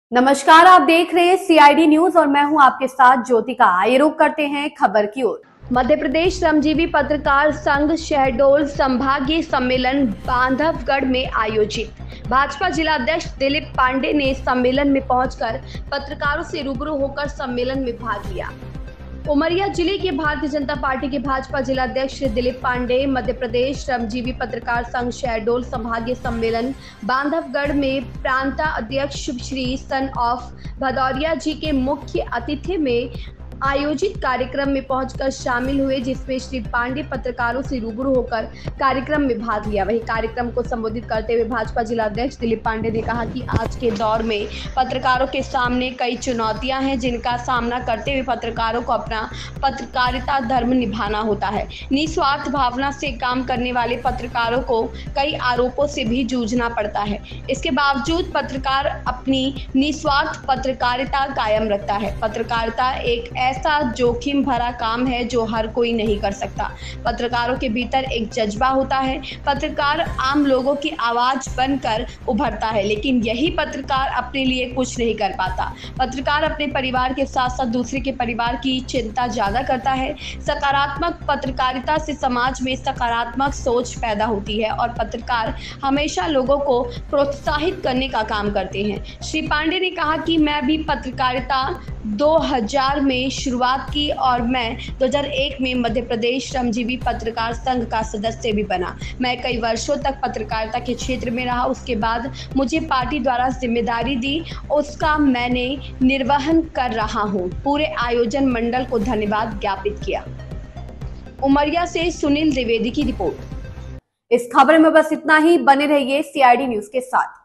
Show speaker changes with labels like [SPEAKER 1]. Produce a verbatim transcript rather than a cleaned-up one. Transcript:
[SPEAKER 1] नमस्कार, आप देख रहे हैं सीआईडी न्यूज और मैं हूं आपके साथ ज्योतिका। आइए रुक करते हैं खबर की ओर। मध्य प्रदेश श्रमजीवी पत्रकार संघ शहडोल संभागीय सम्मेलन बांधवगढ़ में आयोजित। भाजपा जिलाध्यक्ष दिलीप पांडे ने सम्मेलन में पहुंचकर पत्रकारों से रूबरू होकर सम्मेलन में भाग लिया। उमरिया जिले के भारतीय जनता पार्टी के भाजपा जिलाध्यक्ष दिलीप पांडे मध्य प्रदेश श्रमजीवी पत्रकार संघ शहडोल संभागीय सम्मेलन बांधवगढ़ में प्रांता अध्यक्ष श्री सन ऑफ भदौरिया जी के मुख्य अतिथि में आयोजित कार्यक्रम में पहुंचकर शामिल हुए, जिसमें श्री पांडे पत्रकारों से रूबरू होकर कार्यक्रम में भाग लिया। वहीं कार्यक्रम को संबोधित करते हुए भाजपा जिलाध्यक्ष दिलीप पांडे ने कहा कि आज के दौर में पत्रकारों के सामने कई चुनौतियां हैं, जिनका सामना करते हुए पत्रकारों को अपना पत्रकारिता धर्म निभाना होता है। निस्वार्थ भावना से काम करने वाले पत्रकारों को कई आरोपों से भी जूझना पड़ता है। इसके बावजूद पत्रकार अपनी निस्वार्थ पत्रकारिता कायम रखता है। पत्रकारिता एक ऐसा जोखिम भरा काम है जो हर कोई नहीं कर सकता। पत्रकारों के भीतर एक जज्बा होता है। पत्रकार आम लोगों की आवाज बनकर उभरता है, लेकिन यही पत्रकार अपने लिए कुछ नहीं कर पाता। पत्रकार अपने परिवार के साथ साथ दूसरे के परिवार की चिंता ज्यादा करता है। सकारात्मक पत्रकारिता से समाज में सकारात्मक सोच पैदा होती है और पत्रकार हमेशा लोगों को प्रोत्साहित करने का काम करते हैं। श्री पांडे ने कहा कि मैं भी पत्रकारिता दो हज़ार में शुरुआत की और मैं दो हज़ार एक में मध्य प्रदेश श्रमजीवी पत्रकार संघ का सदस्य भी बना। मैं कई वर्षों तक पत्रकारिता के क्षेत्र में रहा। उसके बाद मुझे पार्टी द्वारा जिम्मेदारी दी, उसका मैंने निर्वहन कर रहा हूं। पूरे आयोजन मंडल को धन्यवाद ज्ञापित किया। उमरिया से सुनील द्विवेदी की रिपोर्ट। इस खबर में बस इतना ही। बने रहिए सीआईडी न्यूज के साथ।